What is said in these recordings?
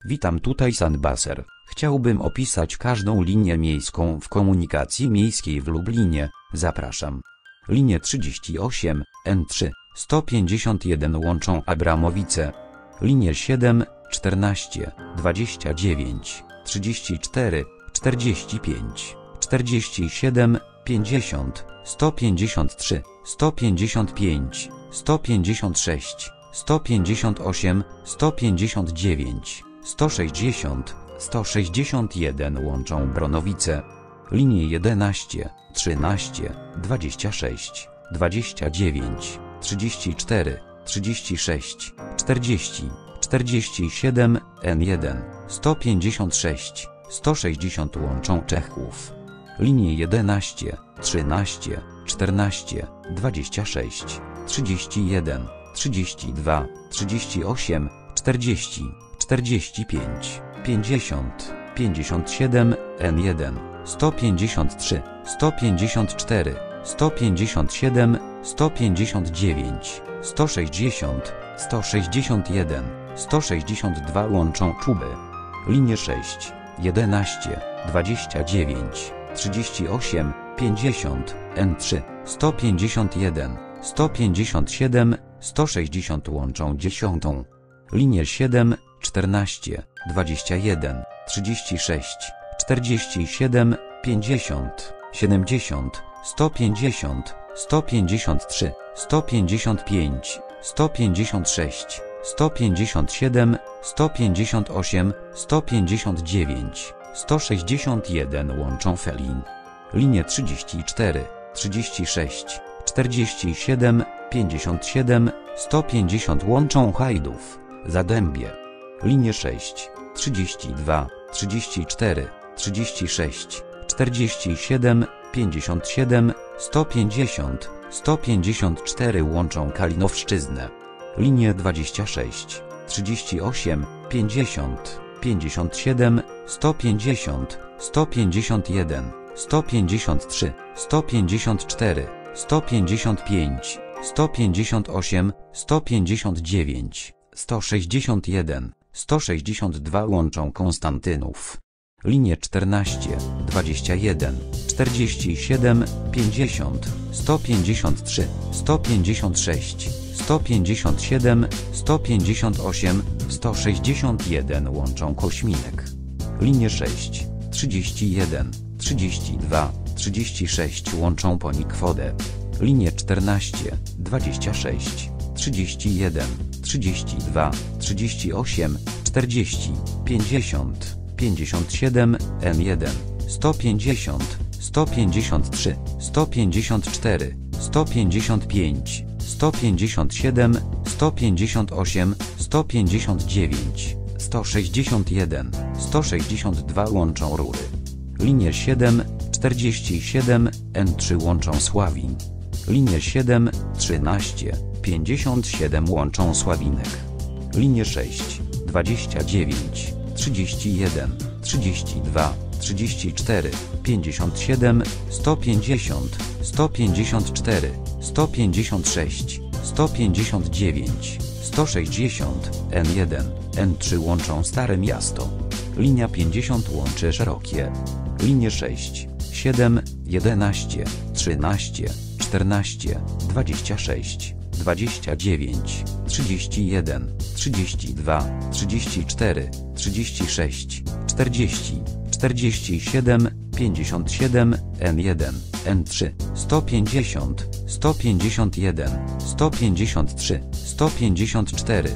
Witam, tutaj Sandbaser. Chciałbym opisać każdą linię miejską w komunikacji miejskiej w Lublinie. Zapraszam. Linię 38, N3, 151 łączą Abramowice. Linię 7, 14, 29, 34, 45, 47, 50, 153, 155, 156, 158, 159, 160, 161 łączą Bronowice. Linie 11, 13, 26, 29, 34, 36, 40, 47, N1, 156, 160 łączą Czechów. Linie 11, 13, 14, 26, 31, 32, 38, 40, 45, 50, 57, N1, 153, 154, 157, 159, 160, 161, 162 łączą Czuby. Linie 6, 11, 29, 38, 50, N3, 151, 157, 160 łączą 10. Linie 7, 14, 21, 36, 47, 50, 70, 150, 153, 155, 156, 157, 158, 159, 161 łączą Felin. Linie 34, 36, 47, 57, 150 łączą Hajdów, Zadębie. Linie 6, 32, 34, 36, 47, 57, 150, 154 łączą Kalinowszczyznę. Linie 26, 38, 50, 57, 150, 151, 153, 154, 155, 158, 159, 161, 162 łączą Konstantynów. Linie 14, 21, 47, 50, 153, 156, 157, 158, 161 łączą Kośminek. Linie 6, 31, 32, 36 łączą Ponikwodę. Linie 14, 26, 31, 32, 38, 40, 50, 57, N1, 150, 153, 154, 155, 157, 158, 159, 161, 162 łączą Rury. Linie 7, 47, N3 łączą Sławin. Linie 7, 13, 57 łączą Sławinek. Linie 6, 29, 31, 32, 34, 57, 150, 154, 156, 159, 160, N1, N3 łączą Stare Miasto. Linia 50 łączy Szerokie. Linie 6, 7, 11, 13, 14, 26, 29, 31, 32, 34, 36, 40, 47, 57, N1, N3, 150, 151, 153, 154,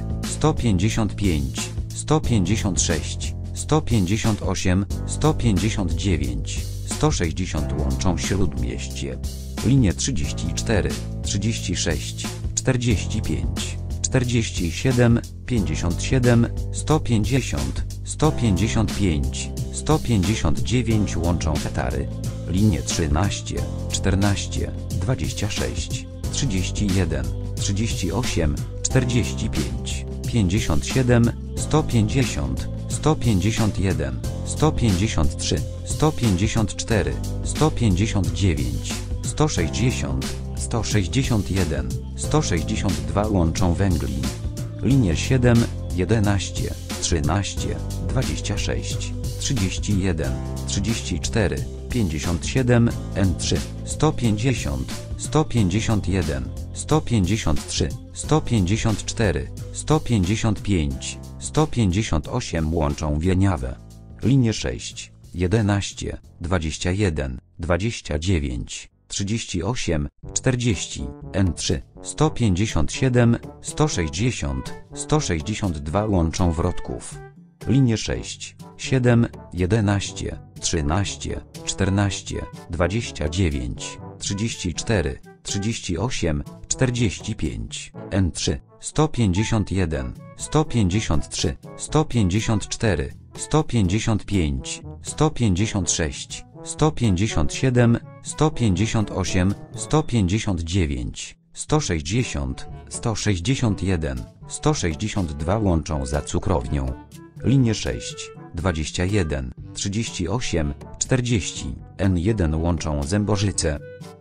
155, 156, 158, 159, 160 łączą Śródmieście. Linie 34, 36, 45, 47, 57, 150, 155, 159 łączą Tatary. Linie 13, 14, 26, 31, 38, 45, 57, 150, 151, 153, 154, 159, 160, 161, 162 łączą Węglin. Linie 7, 11, 13, 26, 31, 34, 57, N3, 150, 151, 153, 154, 155, 158 łączą Wieniawę. Linie 6, 11, 21, 29, 38, 40, N3, 157, 160, 162 łączą Wrotków. Linie 6, 7, 11, 13, 14, 29, 34, 38, 45, N3, 151, 153, 154, 155, 156, 157, 158, 159, 160, 161, 162 łączą za Cukrownią. Linie 6, 21, 38, 40, N1 łączą Zębożyce.